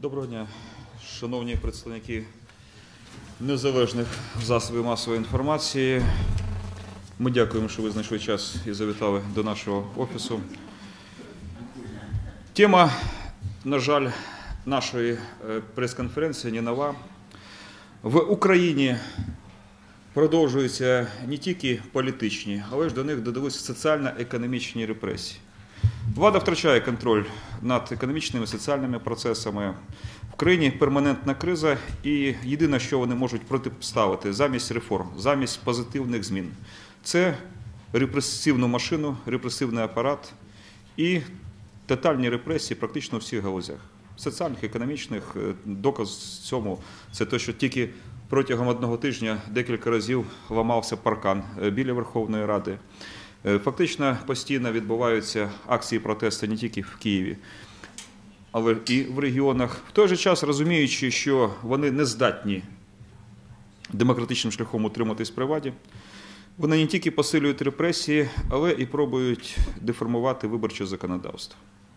Доброго дня, шановні представники незалежних засобів масової інформації. Ми дякуємо, що ви знайшли час і завітали до нашого офісу. Тема, на жаль, нашої прес-конференції не нова. В Україні продовжуються не тільки політичні, але ж до них додалися соціально-економічні репресії. Влада втрачає контроль над економічними, соціальними процесами. В країні перманентна криза, і єдине, що вони можуть протиставити замість реформ, замість позитивних змін – це репресивну машину, репресивний апарат і тотальні репресії практично у всіх галузях. Соціальних, економічних. Доказ цьому – це те, що тільки протягом одного тижня декілька разів ламався паркан біля Верховної Ради. Фактично постійно відбуваються акції протесту не тільки в Києві, але і в регіонах. В той же час розуміючи, що вони не здатні демократичним шляхом утриматись при владі, вони не тільки посилюють репресії, але і пробують деформувати виборче законодавство.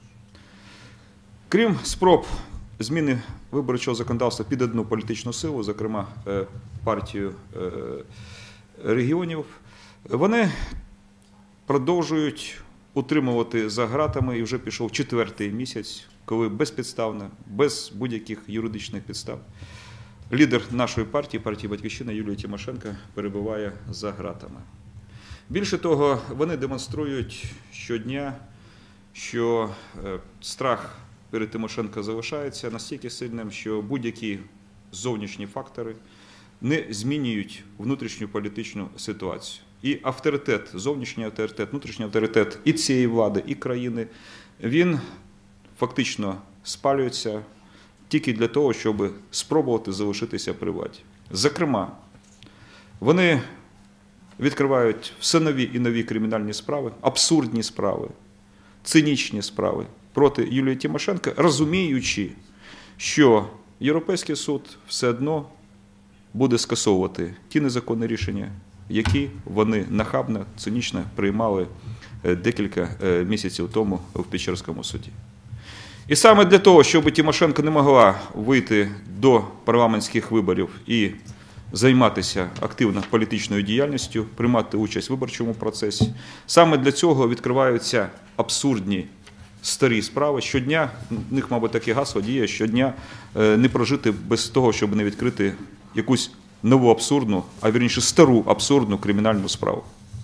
Крім спроб зміни виборчого законодавства під одну політичну силу, зокрема партію регіонів, вони продовжують утримувати за ґратами, і вже пішов 4-й місяць, коли безпідставно, без будь-яких юридичних підстав, лідер нашої партії, партії «Батьківщина» Юлія Тимошенко перебуває за ґратами. Більше того, вони демонструють щодня, що страх перед Тимошенко залишається настільки сильним, що будь-які зовнішні фактори не змінюють внутрішню політичну ситуацію. І авторитет, зовнішній авторитет, внутрішній авторитет і цієї влади, і країни, він фактично спалюється тільки для того, щоб спробувати залишитися при владі. Зокрема, вони відкривають все нові і нові кримінальні справи, абсурдні справи, цинічні справи проти Юлії Тимошенко, розуміючи, що Європейський суд все одно буде скасовувати ті незаконні рішення, які вони нахабно, цинічно приймали декілька місяців тому в Печерському суді. І саме для того, щоб Тимошенко не могла вийти до парламентських виборів і займатися активно політичною діяльністю, приймати участь в виборчому процесі, саме для цього відкриваються абсурдні старі справи. Щодня, в них, мабуть, таке гасло діє, щодня не прожити без того, щоб не відкрити якусь нову абсурдну, а вірніше стару абсурдну кримінальну справу.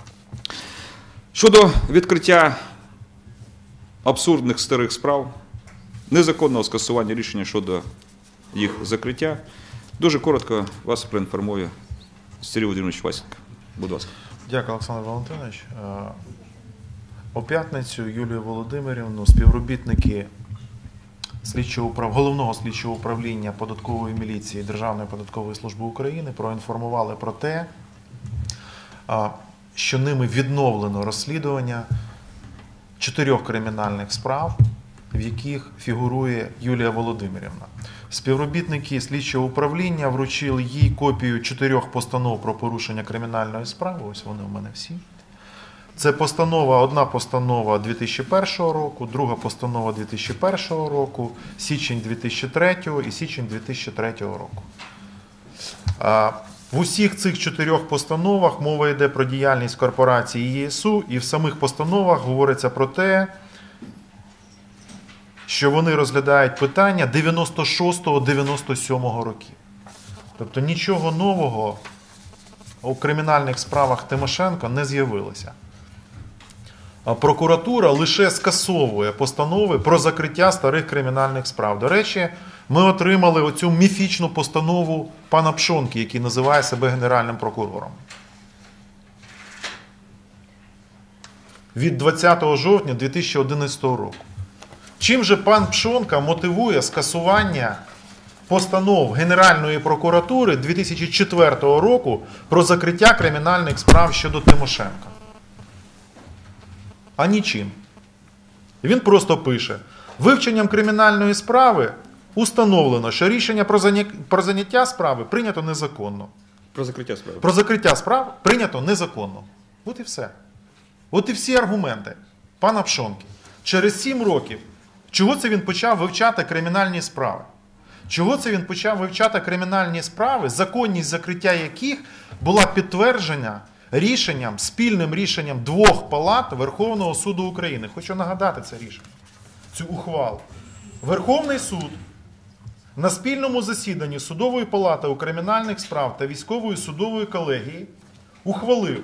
Щодо відкриття абсурдних старих справ, незаконного скасування рішення щодо їх закриття, дуже коротко вас проінформує Сергій Володимирович Васенко. Будь ласка. Дякую, Олександр Валентинович. У п'ятницю Юлію Володимирівну співробітники Головного слідчого управління податкової міліції Державної податкової служби України проінформували про те, що ними відновлено розслідування 4 кримінальних справ, в яких фігурує Юлія Володимирівна. Співробітники слідчого управління вручили їй копію 4 постанов про порушення кримінальної справи, ось вони у мене всі. Це одна постанова 2001 року, друга постанова 2001 року, січень 2003 і січень 2003 року. В усіх цих 4 постановах мова йде про діяльність корпорації ЄСУ, і в самих постановах говориться про те, що вони розглядають питання 96-97 років. Тобто нічого нового у кримінальних справах Тимошенко не з'явилося. Прокуратура лише скасовує постанови про закриття старих кримінальних справ. До речі, ми отримали оцю міфічну постанову пана Пшонки, який називає себе Генеральним прокурором. Від 20 жовтня 2011 року. Чим же пан Пшонка мотивує скасування постанов Генеральної прокуратури 2004 року про закриття кримінальних справ щодо Тимошенка? А нічим. Він просто пише: вивченням кримінальної справи установлено, що рішення про заняття справи прийнято незаконно. Про закриття справи. Про закриття справ прийнято незаконно. От і все. От і всі аргументи пана Пшонки. Через 7 років, чого це він почав вивчати кримінальні справи? Чого це він почав вивчати кримінальні справи, законність закриття яких була підтверджена спільним рішенням двох палат Верховного суду України. Хочу нагадати це рішення, цю ухвалу. Верховний суд на спільному засіданні Судової палати у кримінальних справ та Військової судової колегії ухвалив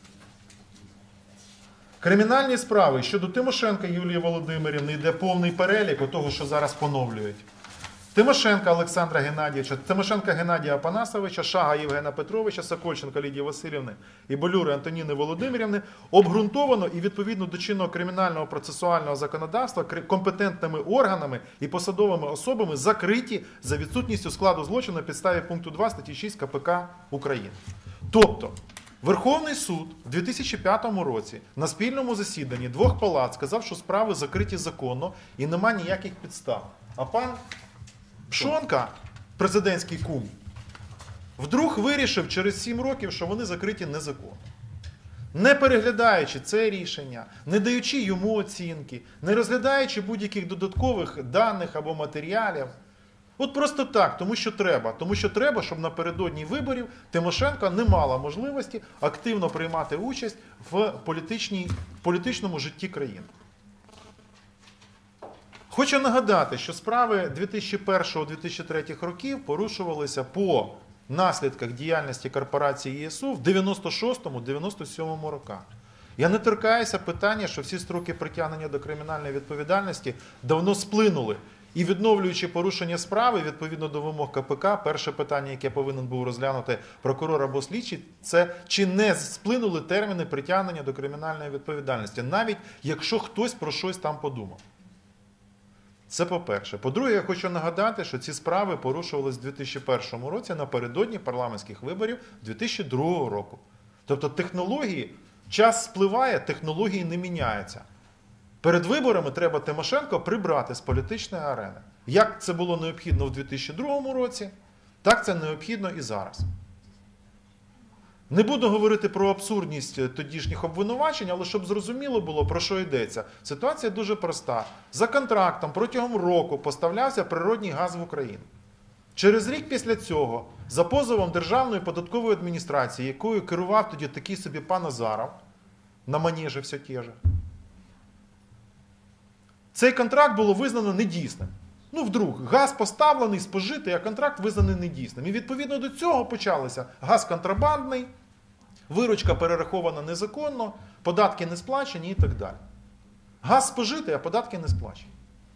кримінальні справи щодо Тимошенка Юлії Володимирівни, йде повний перелік того, що зараз поновлюють. Тимошенка Олександра Геннадійовича, Тимошенка Геннадія Апанасовича, Шага Євгена Петровича, Сокольченка Лідії Васильівни і Болюри Антоніни Володимирівни обґрунтовано і відповідно до чинного кримінального процесуального законодавства компетентними органами і посадовими особами закриті за відсутністю складу злочину на підставі пункту 2 статті 6 КПК України. Тобто, Верховний суд у 2005 році на спільному засіданні двох палат сказав, що справи закриті законно і нема ніяких підстав. А пан Пшонка, президентський кум, вдруг вирішив через 7 років, що вони закриті незаконно. Не переглядаючи це рішення, не даючи йому оцінки, не розглядаючи будь-яких додаткових даних або матеріалів. От просто так, тому що треба. Тому що треба, щоб напередодні виборів Тимошенко не мала можливості активно приймати участь в політичному житті країни. Хочу нагадати, що справи 2001-2003 років порушувалися по наслідках діяльності корпорації ЄСУ в 96-97 роках. Я не торкаюся питання, що всі строки притягнення до кримінальної відповідальності давно сплинули. І відновлюючи порушення справи, відповідно до вимог КПК, перше питання, яке повинен був розглянути прокурор або слідчий, це чи не сплинули терміни притягнення до кримінальної відповідальності, навіть якщо хтось про щось там подумав. Це по-перше. По-друге, я хочу нагадати, що ці справи порушувалися в 2001 році напередодні парламентських виборів 2002 року. Тобто технології, час спливає, технології не міняються. Перед виборами треба Тимошенко прибрати з політичної арени. Як це було необхідно в 2002 році, так це необхідно і зараз. Не буду говорити про абсурдність тодішніх обвинувачень, але щоб зрозуміло було, про що йдеться. Ситуація дуже проста. За контрактом протягом року поставлявся природній газ в Україну. Через рік після цього, за позовом Державної податкової адміністрації, якою керував тоді такий собі пан Азаров, на манежі все те же, цей контракт було визнано недійсним. Вдруг, газ поставлений, спожитий, а контракт визнаний недійсним. І відповідно до цього почалося газ контрабандний, виручка перерахована незаконно, податки не сплачені і так далі. Газ спожитий, а податки не сплачені.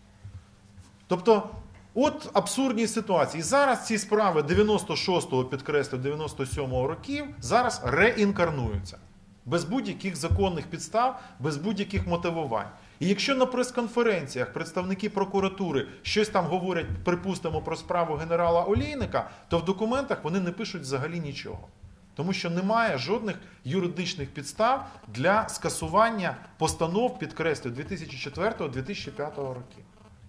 Тобто, от абсурдні ситуації. І зараз ці справи 96-го, підкреслю, 97-го років зараз реінкарнуються. Без будь-яких законних підстав, без будь-яких мотивувань. І якщо на прес-конференціях представники прокуратури щось там говорять, припустимо, про справу генерала Олійника, то в документах вони не пишуть взагалі нічого. Тому що немає жодних юридичних підстав для скасування постанов, підкреслю, 2004-2005 років.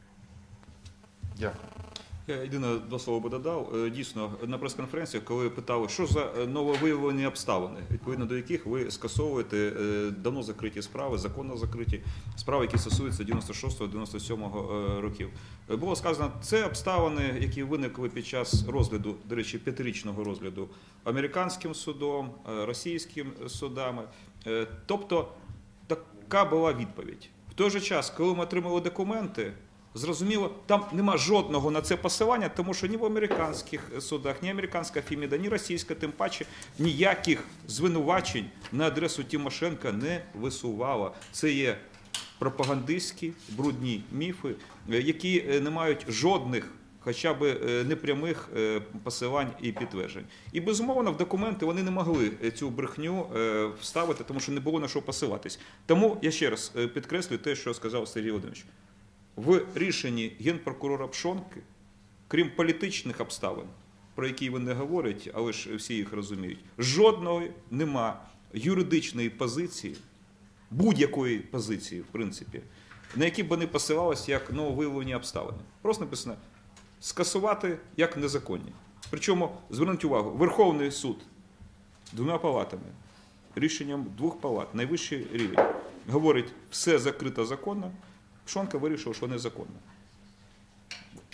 Дякую. Я єдине два слова би додав. Дійсно, на прес-конференціях, коли питали, що за нововиявлені обставини, відповідно до яких ви скасовуєте давно закриті справи, законно закриті справи, які стосуються 96-97 років. Було сказано, це обставини, які виникли під час розгляду, до речі, 5-річного розгляду американським судом, російським судами. Тобто, така була відповідь. В той же час, коли ми отримали документи, зрозуміло, там нема жодного на це посилання, тому що ні в американських судах, ні американська Феміда, ні російська, тим паче, ніяких звинувачень на адресу Тимошенка не висувала. Це є пропагандистські, брудні міфи, які не мають жодних, хоча б непрямих посилань і підтверджень. І, безумовно, в документи вони не могли цю брехню вставити, тому що не було на що посилатись. Тому, я ще раз підкреслюю те, що сказав Сергій Володимирович. В рішенні генпрокурора Пшонки, крім політичних обставин, про які він не говорить, але ж всі їх розуміють, жодної нема юридичної позиції, будь-якої позиції, в принципі, на які б вони посилалися як нововиявлені обставини. Просто написано скасувати як незаконні. Причому, зверніть увагу, Верховний суд двома палатами, рішенням двох палат, найвищий рівень, говорить, все закрито законно, Пшонка вирішив, що незаконно.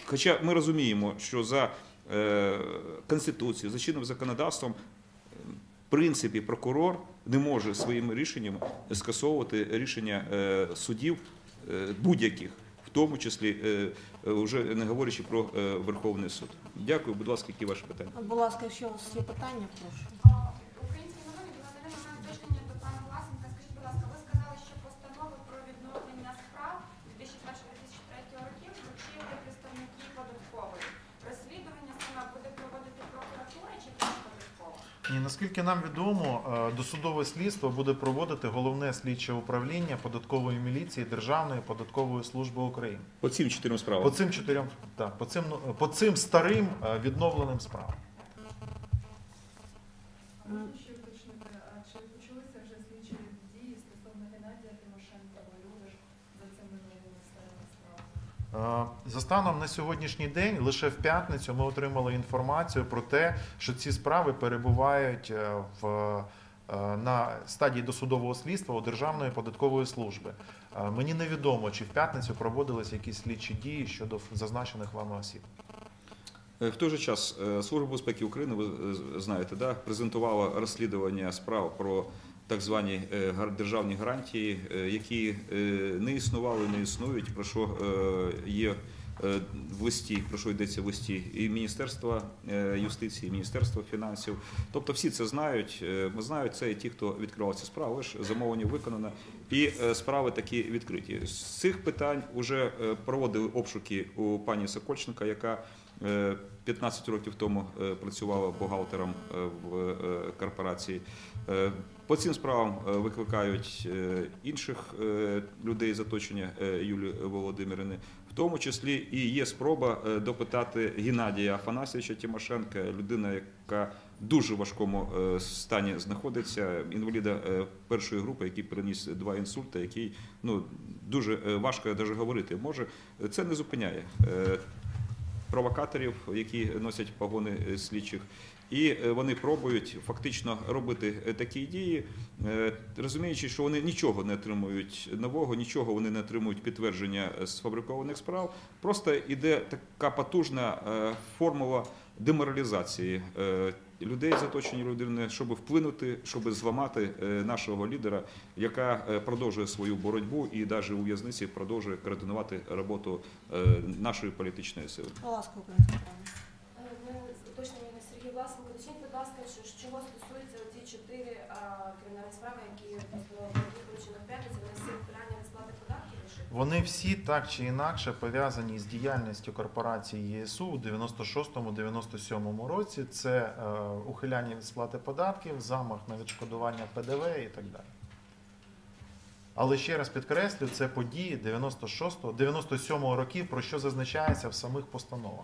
Хоча ми розуміємо, що за Конституцією, за чинним законодавством, в принципі, прокурор не може своїми рішеннями скасовувати рішення судів будь-яких, в тому числі, вже не говорячи про Верховний суд. Дякую, будь ласка, які ваші питання? Будь ласка, якщо у вас є питання, прошу. Українські новини на даний момент уточнення до пана Власенка. Скажіть, будь ласка, ви сказали, що постанови про відновлення справ 2001-2003 років вручили представники податкової. Розслідування саме буде проводити прокуратура чи податкова? Ні, наскільки нам відомо, досудове слідство буде проводити Головне слідче управління податкової міліції Державної податкової служби України. По цим 4 справам. По цим чотирьом, так, по цим старим відновленим справам. Ще уточнити, а чи почалися вже слідчі дії стосовно Геннадія Тимошенка, Валюри за цими новими старими справами? За станом на сьогоднішній день, лише в п'ятницю ми отримали інформацію про те, що ці справи перебувають на стадії досудового слідства у Державної податкової служби. Мені невідомо, чи в п'ятницю проводились якісь слідчі дії щодо зазначених вами осіб. В той же час Служба безпеки України, ви знаєте, да, презентувала розслідування справ про так звані державні гарантії, які не існували, не існують, про що є в листі, про що йдеться в листі і Міністерства юстиції, і Міністерства фінансів. Тобто всі це знають, знають це і ті, хто відкривав ці справи, лише замовлення виконано, і справи такі відкриті. З цих питань вже проводили обшуки у пані Сокольченка, яка 15 років тому працювала бухгалтером в корпорації. По цим справам викликають інших людей з оточення Юлії Володимирівни. В тому числі і є спроба допитати Геннадія Афанасьовича Тимошенка, людина, яка в дуже важкому стані знаходиться, інваліда першої групи, який переніс 2 інсульти, який дуже важко навіть говорити може. Це не зупиняє провокаторів, які носять погони слідчих, і вони пробують фактично робити такі дії, розуміючи, що вони нічого не отримують нового, нічого вони не отримують підтвердження сфабрикованих справ, просто йде така потужна формула деморалізації людей з оточення людини, щоб вплинути, щоб зламати нашого лідера, яка продовжує свою боротьбу і навіть у в'язниці продовжує координувати роботу нашої політичної сили. Будь ласка, українська правда. Ми уточнення Сергій Власенко. Уточніть, будь ласка, чого стосуються ці 4 кримінальні справи, які вручені в п'ятницю, вони всі питання розплати податків лише? Вони всі так чи інакше пов'язані з діяльністю корпорації ЄСУ у 96-97 році. Це ухиляння від сплати податків, замах на відшкодування ПДВ і так далі. Але ще раз підкреслю, це події 96-97 років, про що зазначається в самих постановах.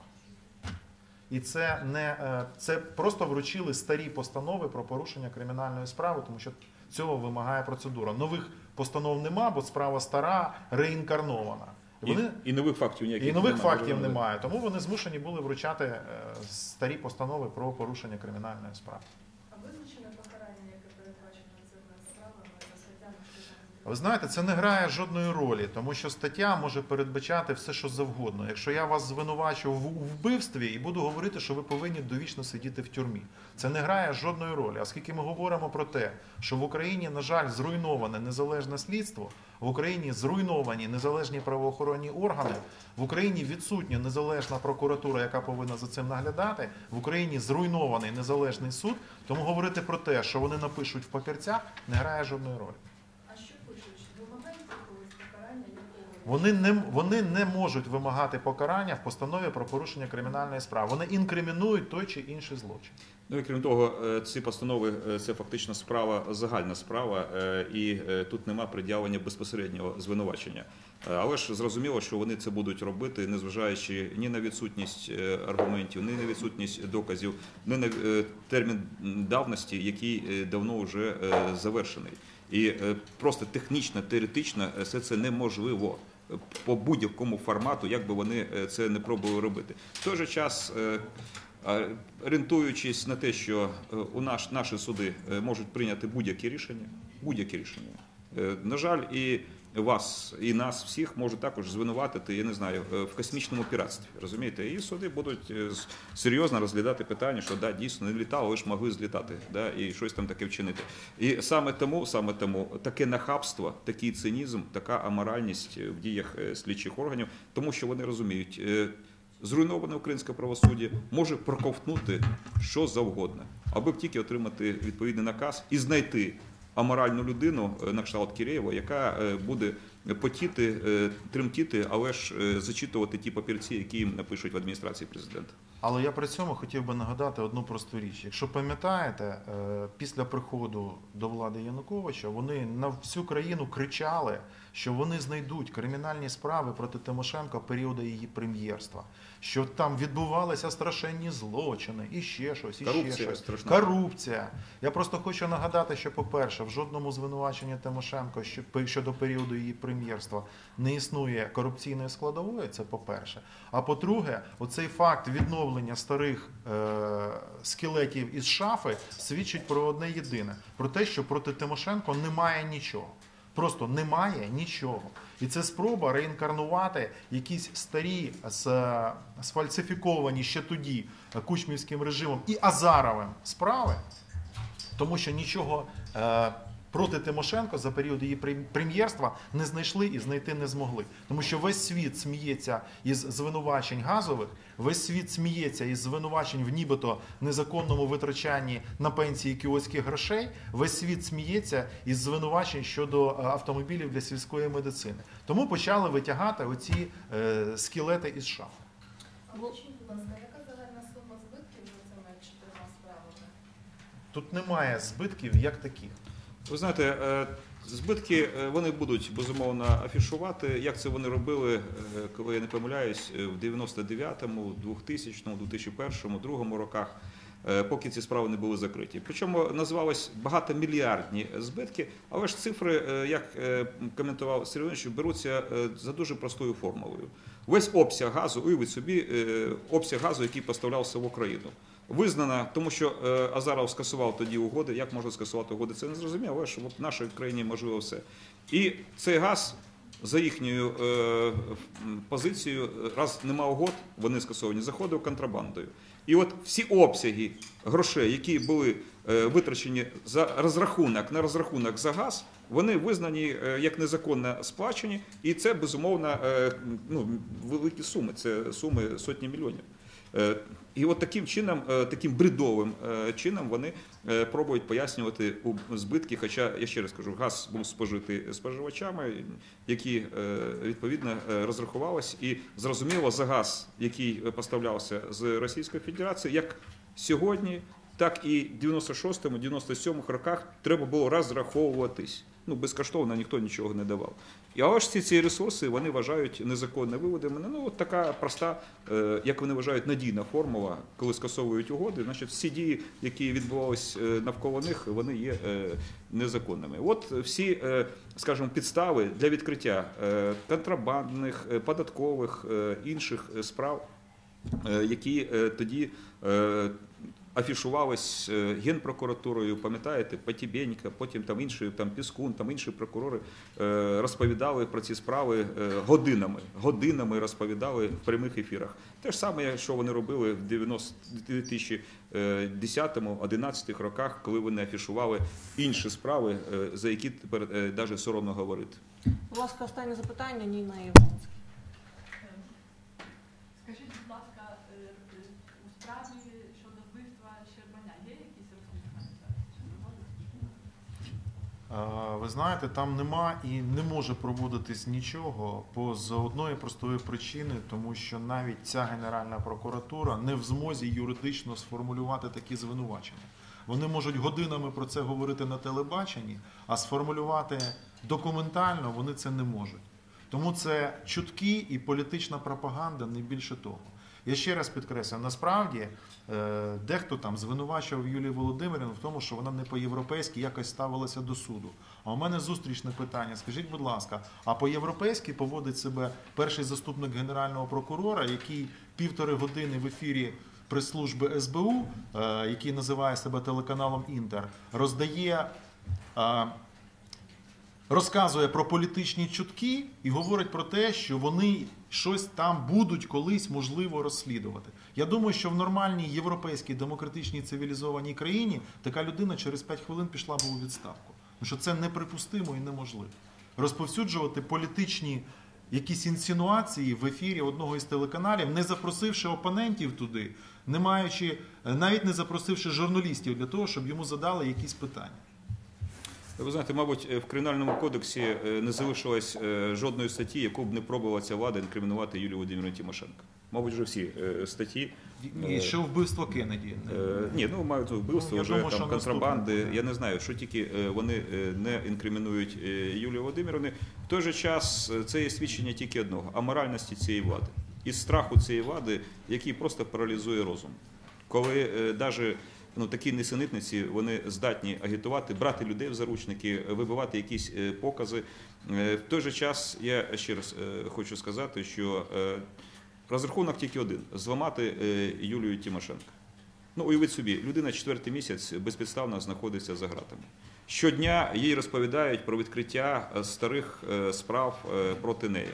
І це просто вручили старі постанови про порушення кримінальної справи, тому що цього вимагає процедура. Нових постанов нема, бо справа стара, реінкарнована. І нових фактів ніяких І нових фактів немає. Тому вони змушені були вручати старі постанови про порушення кримінальної справи. А визначене покарання, яке передбачено цими справами за статтями, що там Ви знаєте, це не грає жодної ролі, тому що стаття може передбачати все, що завгодно. Якщо я вас звинувачу в вбивстві і буду говорити, що ви повинні довічно сидіти в тюрмі, це не грає жодної ролі. Оскільки ми говоримо про те, що в Україні, на жаль, зруйноване незалежне слідство, в Україні зруйновані незалежні правоохоронні органи, в Україні відсутня незалежна прокуратура, яка повинна за цим наглядати, в Україні зруйнований незалежний суд, тому говорити про те, що вони напишуть в папірцях, не грає жодної ролі. А що пишуть? Вимагають якогось покарання, якого? Вони не можуть вимагати покарання в постанові про порушення кримінальної справи. Вони інкримінують той чи інший злочин. Ну і крім того, ці постанови це фактично справа, загальна справа, і тут нема пред'явлення безпосереднього звинувачення. Але ж зрозуміло, що вони це будуть робити, незважаючи ні на відсутність аргументів, ні на відсутність доказів, ні на термін давності, який давно вже завершений. І просто технічно, теоретично все це неможливо по будь-якому формату, як би вони це не пробували робити. В той же час, орієнтуючись на те, що наші суди можуть прийняти будь-які рішення, на жаль, і вас і нас всіх можуть також звинуватити, я не знаю, в космічному піратстві, розумієте? І суди будуть серйозно розглядати питання, що да, дійсно не літало, ви ж могли злітати, да, і щось там таке вчинити. І саме тому таке нахабство, такий цинізм, така аморальність в діях слідчих органів, тому що вони розуміють, зруйноване українське правосуддя може проковтнути що завгодно, аби тільки отримати відповідний наказ і знайти аморальну людину на кшталт Кірєєва, яка буде потіти, тремтіти, але ж зачитувати ті папірці, які їм напишуть в адміністрації президента. Але я при цьому хотів би нагадати одну просту річ. Якщо пам'ятаєте, після приходу до влади Януковича вони на всю країну кричали, що вони знайдуть кримінальні справи проти Тимошенко періоду її прем'єрства, що там відбувалися страшенні злочини, і ще щось, і ще Корупція щось. страшна. Корупція. Я просто хочу нагадати, що, по-перше, в жодному звинуваченні Тимошенко щодо періоду її прем'єрства не існує корупційної складової, це по-перше. А по-друге, оцей факт відновлення старих скелетів із шафи свідчить про одне єдине, про те, що проти Тимошенко немає нічого. Просто немає нічого. І це спроба реінкарнувати якісь старі, сфальсифіковані ще тоді кучмівським режимом і Азаровим справи, тому що нічого проти Тимошенко за період її прем'єрства не знайшли і знайти не змогли. Тому що весь світ сміється із звинувачень газових, весь світ сміється із звинувачень в нібито незаконному витрачанні на пенсії кіотських грошей, весь світ сміється із звинувачень щодо автомобілів для сільської медицини. Тому почали витягати оці скелети із шафи. А скажіть, будь ласка, яка загальна сума збитків за цими 4 справами? Тут немає збитків як таких. Ви знаєте, збитки вони будуть, безумовно, афішувати. Як це вони робили, коли я не помиляюсь, в 99-му, 2000-му, 2001-му, 2002 роках, поки ці справи не були закриті. Причому називалось багатомільярдні збитки, але ж цифри, як коментував Сергій Іванович, беруться за дуже простою формулою. Весь обсяг газу, уявіть собі, обсяг газу, який поставлявся в Україну. Визнана, тому що Азаров скасував тоді угоди. Як можна скасувати угоди? Це не зрозуміло, але ж в нашій країні можливо все. І цей газ, за їхньою позицією, раз нема угод, вони скасовані, заходив контрабандою. І от всі обсяги грошей, які були витрачені на розрахунок за газ, вони визнані як незаконно сплачені, і це, безумовно, великі суми, це суми сотні мільйонів. І от таким чином, таким бредовим чином вони пробують пояснювати збитки, хоча, я ще раз кажу, газ був спожитий споживачами, які відповідно розрахувалися, і зрозуміло, за газ, який поставлявся з Російської Федерації, як сьогодні, так і в 96-му, 97-му роках треба було розраховуватись. Безкоштовно ніхто нічого не давав. І але ж ці ресурси вони вважають незаконно виведеними. От така проста, як вони вважають, надійна формула, коли скасовують угоди, значить всі дії, які відбувалися навколо них, вони є незаконними. От всі, скажімо, підстави для відкриття контрабандних, податкових, інших справ, які тоді афішувались Генпрокуратурою, пам'ятаєте, Потібєнька, потім там інші, Піскун, там інші прокурори розповідали про ці справи годинами розповідали в прямих ефірах. Те ж саме, що вони робили в 2010-2011 роках, коли вони афішували інші справи, за які тепер навіть соромно говорити. Будь ласка, останнє запитання, Ніна Іванівська. Скажіть, будь ласка, у справі щодо вбивства Щербаня є якісь розслідування зараз? Ви знаєте, там нема і не може проводитись нічого з одної простої причини, тому що навіть ця Генеральна прокуратура не в змозі юридично сформулювати такі звинувачення. Вони можуть годинами про це говорити на телебаченні, а сформулювати документально вони це не можуть. Тому це чутки і політична пропаганда, не більше того. Я ще раз підкреслюю, насправді дехто там звинувачував Юлію Володимирівну в тому, що вона не по-європейськи якось ставилася до суду. А у мене зустрічне питання. Скажіть, будь ласка, а по-європейськи поводить себе перший заступник Генерального прокурора, який 1,5 години в ефірі прес-служби СБУ, який називає себе телеканалом «Інтер», роздає розказує про політичні чутки і говорить про те, що вони щось там будуть колись можливо розслідувати. Я думаю, що в нормальній європейській демократичній цивілізованій країні така людина через 5 хвилин пішла б у відставку. Тому що це неприпустимо і неможливо. Розповсюджувати політичні якісь інсинуації в ефірі одного із телеканалів, не запросивши опонентів туди, не маючи, навіть не запросивши журналістів для того, щоб йому задали якісь питання. Ви знаєте, мабуть, в Кримінальному кодексі не залишилось жодної статті, яку б не пробувала ця влада інкримінувати Юлію Володимирівну Тимошенко. Мабуть, вже всі статті. І що вбивство Кеннеді. Ні, ну мають вбивство, я вже думаю, там що контрабанди. наступне. Я не знаю, що тільки вони не інкримінують Юлію Володимирівну. В той же час це є свідчення тільки одного – аморальності цієї влади. І страху цієї влади, який просто паралізує розум. Коли навіть такі несенітниці, вони здатні агітувати, брати людей в заручники, вибивати якісь покази. В той же час я ще раз хочу сказати, що розрахунок тільки один – зламати Юлію Тимошенко. Ну, уявіть собі, людина 4-й місяць безпідставно знаходиться за ґратами. Щодня їй розповідають про відкриття старих справ проти неї.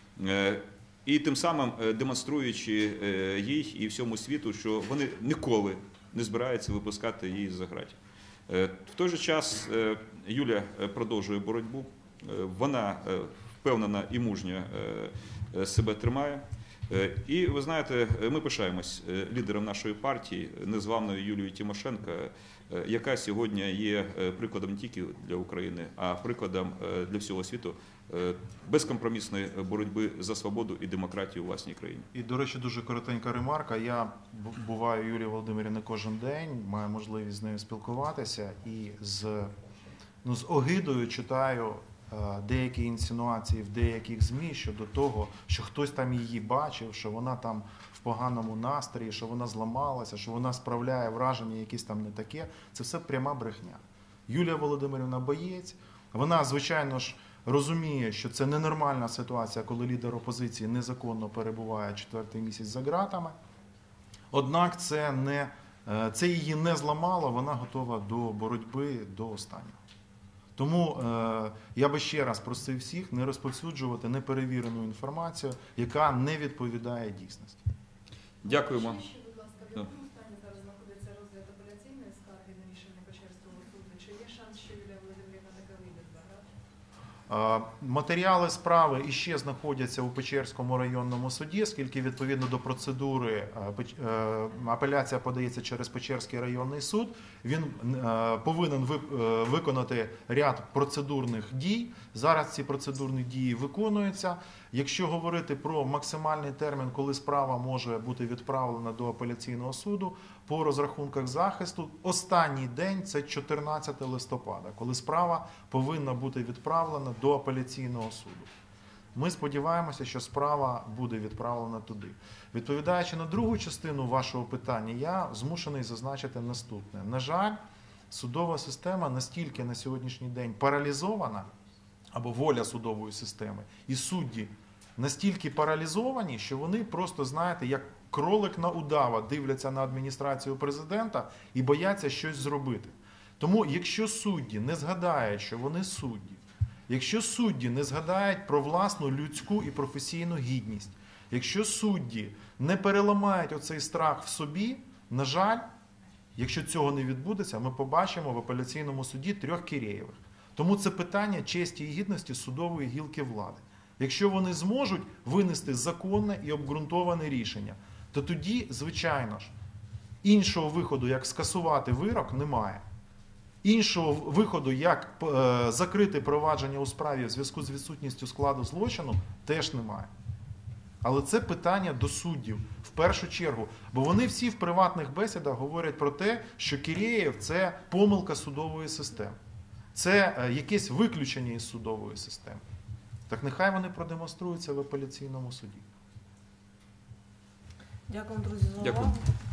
І тим самим демонструючи їй і всьому світу, що вони ніколи не збираються випускати її з-за ґратів. В той же час Юля продовжує боротьбу, вона впевнена і мужньо себе тримає. І ви знаєте, ми пишаємось лідером нашої партії, незламною Юлією Тимошенко, яка сьогодні є прикладом не тільки для України, а прикладом для всього світу безкомпромісної боротьби за свободу і демократію у власній країні. І, до речі, дуже коротенька ремарка. Я буваю у Юлії Володимирівни кожен день, маю можливість з нею спілкуватися і з огидою читаю деякі інсинуації в деяких ЗМІ щодо того, що хтось там її бачив, що вона там в поганому настрої, що вона зламалася, що вона справляє враження якісь там не таке. Це все пряма брехня. Юлія Володимирівна боєць. Вона, звичайно ж, розуміє, що це ненормальна ситуація, коли лідер опозиції незаконно перебуває 4-й місяць за ґратами. Однак це її не зламало, вона готова до боротьби до останнього. Тому я би ще раз просив всіх не розповсюджувати неперевірену інформацію, яка не відповідає дійсності. Дякуємо. Ще, будь ласка, в якому стані зараз знаходиться розгляд апеляційної скарги на рішення Печерського суду? Чи є шанс, що Юлія Володимирівна таки вийде з-за грат? Матеріали справи іще знаходяться у Печерському районному суді, оскільки відповідно до процедури апеляція подається через Печерський районний суд. Він повинен виконати ряд процедурних дій. Зараз ці процедурні дії виконуються. Якщо говорити про максимальний термін, коли справа може бути відправлена до апеляційного суду, по розрахунках захисту, останній день – це 14 листопада, коли справа повинна бути відправлена до апеляційного суду. Ми сподіваємося, що справа буде відправлена туди. Відповідаючи на другу частину вашого питання, я змушений зазначити наступне. На жаль, судова система настільки на сьогоднішній день паралізована, або воля судової системи, і судді настільки паралізовані, що вони просто, знаєте, як кролик на удава дивляться на адміністрацію президента і бояться щось зробити. Тому, якщо судді не згадають, що вони судді, якщо судді не згадають про власну людську і професійну гідність, якщо судді не переламають оцей страх в собі, на жаль, якщо цього не відбудеться, ми побачимо в апеляційному суді 3 Кірєєвих. Тому це питання честі і гідності судової гілки влади. Якщо вони зможуть винести законне і обґрунтоване рішення, то тоді, звичайно ж, іншого виходу, як скасувати вирок, немає. Іншого виходу, як закрити провадження у справі в зв'язку з відсутністю складу злочину, теж немає. Але це питання до суддів, в першу чергу. Бо вони всі в приватних бесідах говорять про те, що Кірєєв – це помилка судової системи. Це якесь виключення із судової системи. Так нехай вони продемонструються в апеляційному суді. Дякую, друзі, за Дякую. увагу.